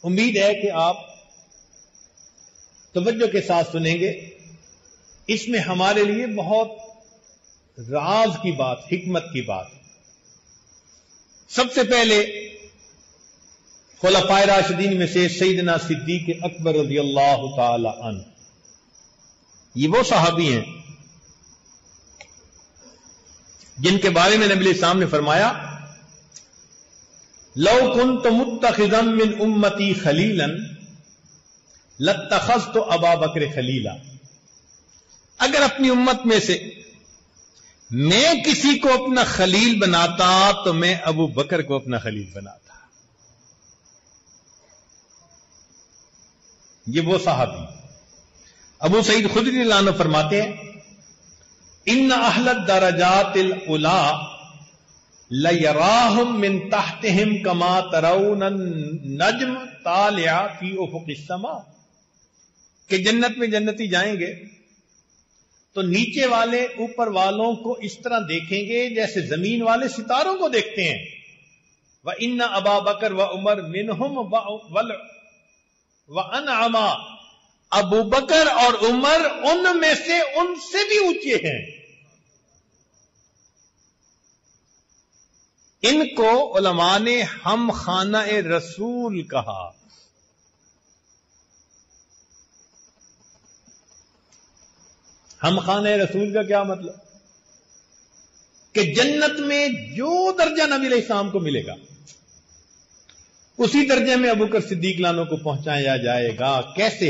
امید ہے کہ آپ توجہ کے ساتھ سنیں گے. اس میں ہمارے لیے بہت راز کی بات، حکمت کی بات. سب سے پہلے خلفائے راشدین میں سے سیدنا صدیق اکبر رضی اللہ تعالی عنہ، یہ وہ صحابی ہیں جن کے بارے میں نبی علیہ السلام نے فرمایا لو كنت متخذا من امتی خلیلا لاتخذت ابا بکر خلیلا. اگر اپنی امت میں سے میں کسی کو اپنا خلیل بناتا تو میں ابو بکر کو اپنا خلیل بناتا. یہ وہ صحابی. ابو سعید خدری رضی اللہ عنہ فرماتے ہیں ان اہل الدرجات العلی لیراہم من تحتہم کما ترون النجم طالع فی افق السماء، کہ جنت میں جنتی جائیں گے تو نیچے والے اوپر والوں کو اس طرح دیکھیں گے جیسے زمین والے ستاروں کو دیکھتے ہیں. وَإِنَّ أَبَا بَكْرَ وَعُمَرْ مِنْهُمْ وَأَنْعَمَا، ابو بکر اور عمر ان میں سے ان سے بھی اونچے ہیں. ان کو علماء نے ہم خانہ رسول کہا. ہم خانہ رسول کا کیا مطلب؟ کہ جنت میں جو درجہ نبی علیہ السلام کو ملے گا اسی درجے میں ابوبکر صدیق لانوں کو پہنچایا جائے گا. کیسے؟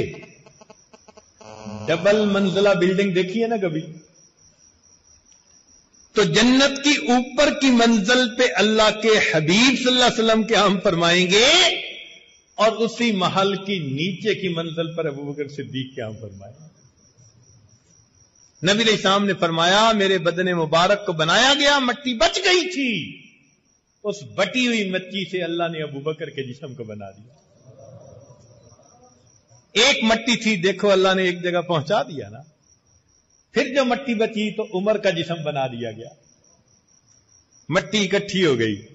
ڈبل منزلہ بلڈنگ دیکھی ہے نا کبھی؟ تو جنت کی اوپر کی منزل پہ اللہ کے حبیب صلی اللہ علیہ وسلم کے ہم فرمائیں گے اور اسی محل کی نیچے کی منزل پر ابوبکر صدیق کے ہم فرمائیں گے. نبی علیہ السلام نے فرمایا میرے بدن مبارک کو بنایا گیا، مٹی بچ گئی تھی، اس بٹی ہوئی مٹی سے اللہ نے ابوبکر کے جسم کو بنا دیا. ایک مٹی تھی، دیکھو اللہ نے ایک جگہ پہنچا دیا نا. پھر جو مٹی بچی تو عمر کا جسم بنا دیا گیا، مٹی اکٹھی ہو گئی.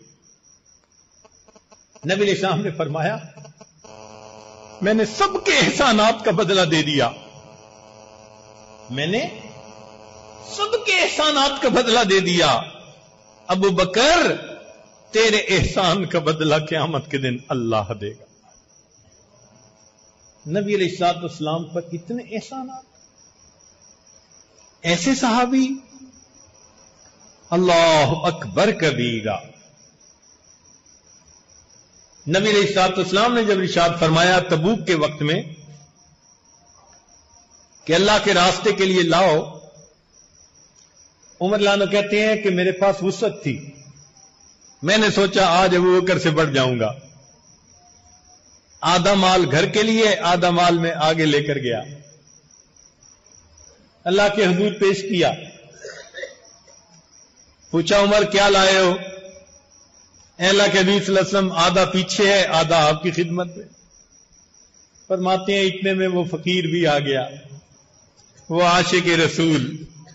نبی علیہ السلام نے فرمایا میں نے سب کے احسانات کا بدلہ دے دیا، میں نے سب کے احسانات کا بدلہ دے دیا. ابو بکر تیرے احسان کا بدلہ قیامت کے دن اللہ دے گا. نبی علیہ الصلوۃ والسلام پر اتنے احسانات، ایسے صحابی، اللہ اکبر کبیرہ. نبی علیہ الصلوۃ والسلام نے جب ارشاد فرمایا تبوک کے وقت میں کہ اللہ کے راستے کے لیے لاؤ، عمر لانو کہتے ہیں کہ میرے پاس وسعت تھی، میں نے سوچا آج ابو بکر سے بڑھ جاؤں گا. آدھا مال گھر کے لیے، آدھا مال میں آگے لے کر گیا، اللہ کے حضور پیش کیا. پوچھا عمر کیا لائے ہو؟ اے اللہ کے حبیب صلی اللہ علیہ وسلم آدھا پیچھے ہے، آدھا آپ کی خدمت میں. فرماتے ہیں اتنے میں وہ فقیر بھی آ گیا، وہ عاشق رسول.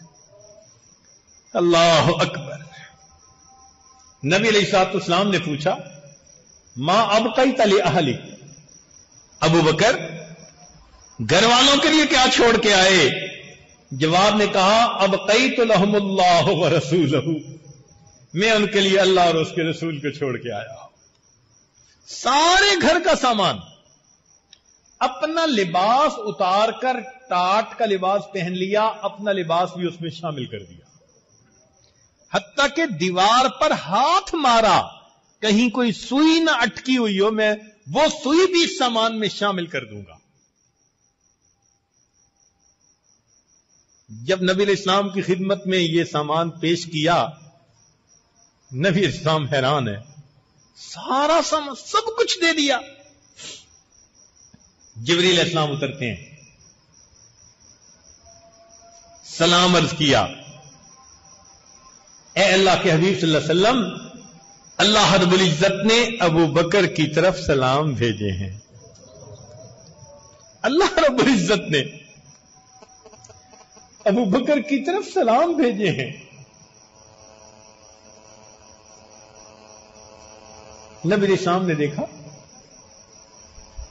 اللہ اکبر. نبی علیہ الصلوۃ والسلام نے پوچھا ما ابقیت لأہلک، ابو بکر گھر والوں کے لیے کیا چھوڑ کے آئے؟ جواب نے کہا ابقیت لہم اللہ ورسولہ، میں ان کے لیے اللہ اور اس کے رسول کو چھوڑ کے آیا. سارے گھر کا سامان، اپنا لباس اتار کر ٹاٹ کا لباس پہن لیا، اپنا لباس بھی اس میں شامل کر دیا، حتیٰ کہ دیوار پر ہاتھ مارا کہیں کوئی سوئی نہ اٹکی ہوئی ہو، میں وہ سوئی بھی اس سامان میں شامل کر دوں گا. جب نبی علیہ السلام کی خدمت میں یہ سامان پیش کیا، نبی علیہ السلام حیران ہے، سارا سامان سب کچھ دے دیا. جبریل علیہ السلام اترتے ہیں، سلام عرض کیا، اے اللہ کے حبیب صلی اللہ علیہ وسلم، اللہ رب العزت نے ابو بکر کی طرف سلام بھیجے ہیں. اللہ رب العزت نے ابو بکر کی طرف سلام بھیجے ہیں. نبی علیہ السلام نے دیکھا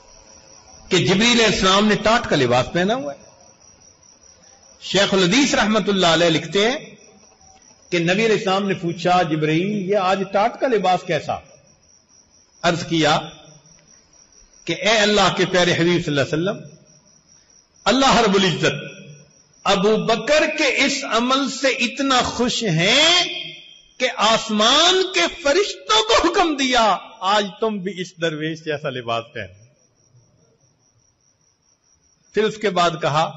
کہ جبریل علیہ السلام نے ٹاٹ کا لباس پہنا ہوا ہے۔ شیخ الحدیث رحمت اللہ علیہ لکھتے ہیں کہ نبی علیہ السلام نے پوچھا جبریل یہ آج ٹاٹ کا لباس کیسا؟ عرض کیا کہ اے اللہ کے پیارے حبیب صلی اللہ علیہ وسلم، اللہ رب العزت ابو بکر کے اس عمل سے اتنا خوش ہیں کہ آسمان کے فرشتوں کو حکم دیا آج تم بھی اس درویش جیسا لباس پہن۔ پھر اس کے بعد کہا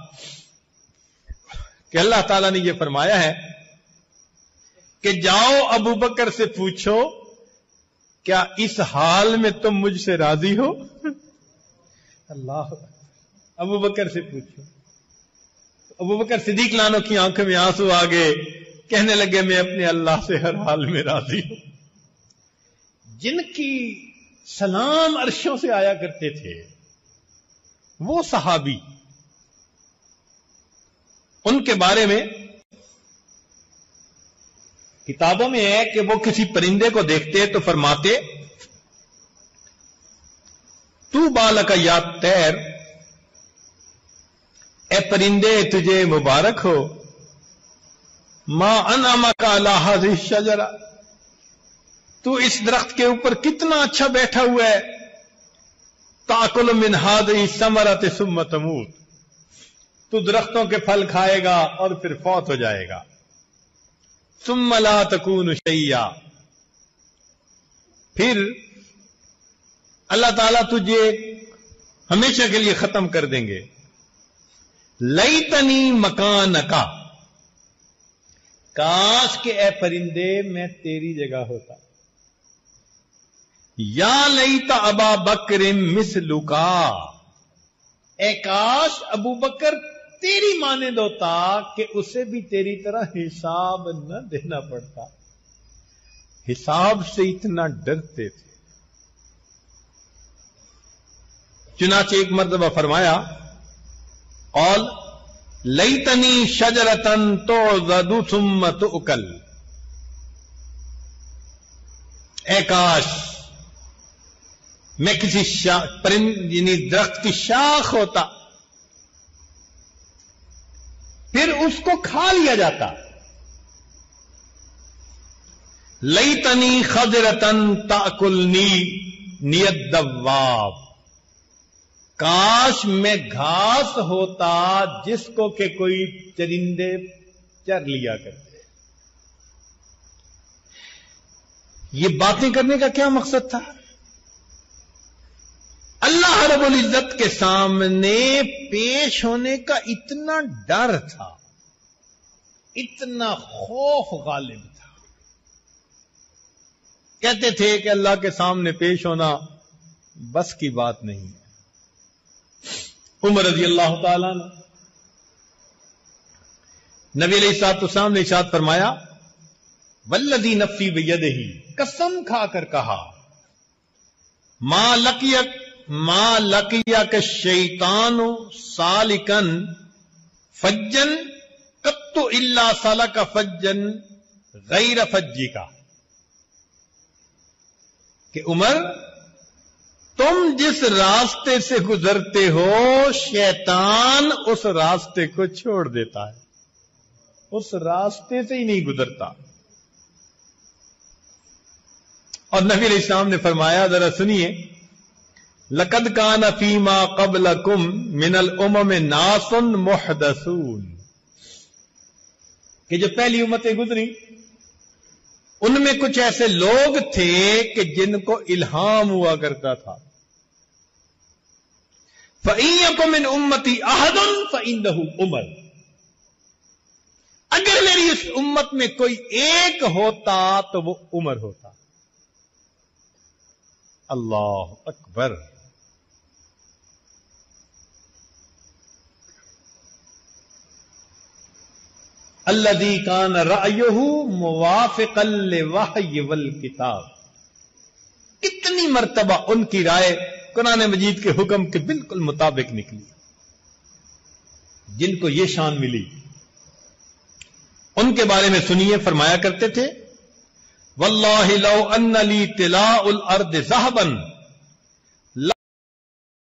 کہ اللہ تعالیٰ نے یہ فرمایا ہے کہ جاؤ ابو بکر سے پوچھو کیا اس حال میں تم مجھ سے راضی ہو؟ اللہ، ابو بکر سے پوچھو۔ ابو بکر صدیق لانو کی آنکھوں میں آنسو آ گئے، کہنے لگے میں اپنے اللہ سے ہر حال میں راضی ہوں۔ جن کی سلام عرشوں سے آیا کرتے تھے وہ صحابی، ان کے بارے میں کتابوں میں ہے کہ وہ کسی پرندے کو دیکھتے تو فرماتے تو بالک یا طیر، اے پرندے تجھے مبارک ہو، ما انعمک علی ھذہ الشجرہ، تو اس درخت کے اوپر کتنا اچھا بیٹھا ہوا ہے، تاکل من ھذہ الثمرۃ ثم تموت، تو درختوں کے پھل کھائے گا اور پھر فوت ہو جائے گا، ثم لا تکون شیئا، پھر اللہ تعالیٰ تجھے ہمیشہ کے لیے ختم کر دیں گے۔ لیتنی مکانکا، کاش کہ اے پرندے میں تیری جگہ ہوتا، یا لیت ابا بکر مثلکا، اے کاش ابو بکر تیری مانند ہوتا کہ اسے بھی تیری طرح حساب نہ دینا پڑتا۔ حساب سے اتنا ڈرتے تھے۔ چنانچہ ایک مرتبہ فرمایا قال لیتنی شجرۃ تعضد ثم تؤکل، اے کاش میں کسی پرند یعنی درخت کی شاخ ہوتا، پھر اس کو کھا لیا جاتا۔ لیتنی خضرۃ تأکلنی الدواب، کاش میں گھاس ہوتا جس کو کہ کوئی چرندے چر لیا کرتے۔ یہ باتیں کرنے کا کیا مقصد تھا؟ اللہ رب العزت کے سامنے پیش ہونے کا اتنا ڈر تھا، اتنا خوف غالب تھا، کہتے تھے کہ اللہ کے سامنے پیش ہونا بس کی بات نہیں ہے۔ عمر رضی اللہ تعالیٰ عنہ، نبی علیہ الصلوۃ والسلام نے ارشاد فرمایا والذی نفسی بیدہ، قسم کھا کر کہا ما لقیک الشیطان سالکا فجن قط الا سلک فجن غیر فجک، کہ عمر تم جس راستے سے گزرتے ہو شیطان اس راستے کو چھوڑ دیتا ہے، اس راستے سے ہی نہیں گزرتا۔ اور نبی علیہ السلام نے فرمایا ذرا سنیے، لقد کان فیما قبلکم من الامم ناس محدثون، کہ جو پہلی امتیں گزری ان میں کچھ ایسے لوگ تھے کہ جن کو الہام ہوا کرتا تھا۔ فَإِن يَكُن مِّنْ أُمَّتِي أَحَدٌ فَإِنَّهُ عُمَرٌ، اگر میری اس امت میں کوئی ایک ہوتا تو وہ عمر ہوتا۔ اللہ اکبر۔ الذی کان رأیہ موافقا للوحی والکتاب، کتنی مرتبہ ان کی رائے قرآن مجید کے حکم کے بالکل مطابق نکلی، جن کو یہ شان ملی ان کے بارے میں سنیے، فرمایا کرتے تھے واللہ لو ان لی طلاء الارض ذهبا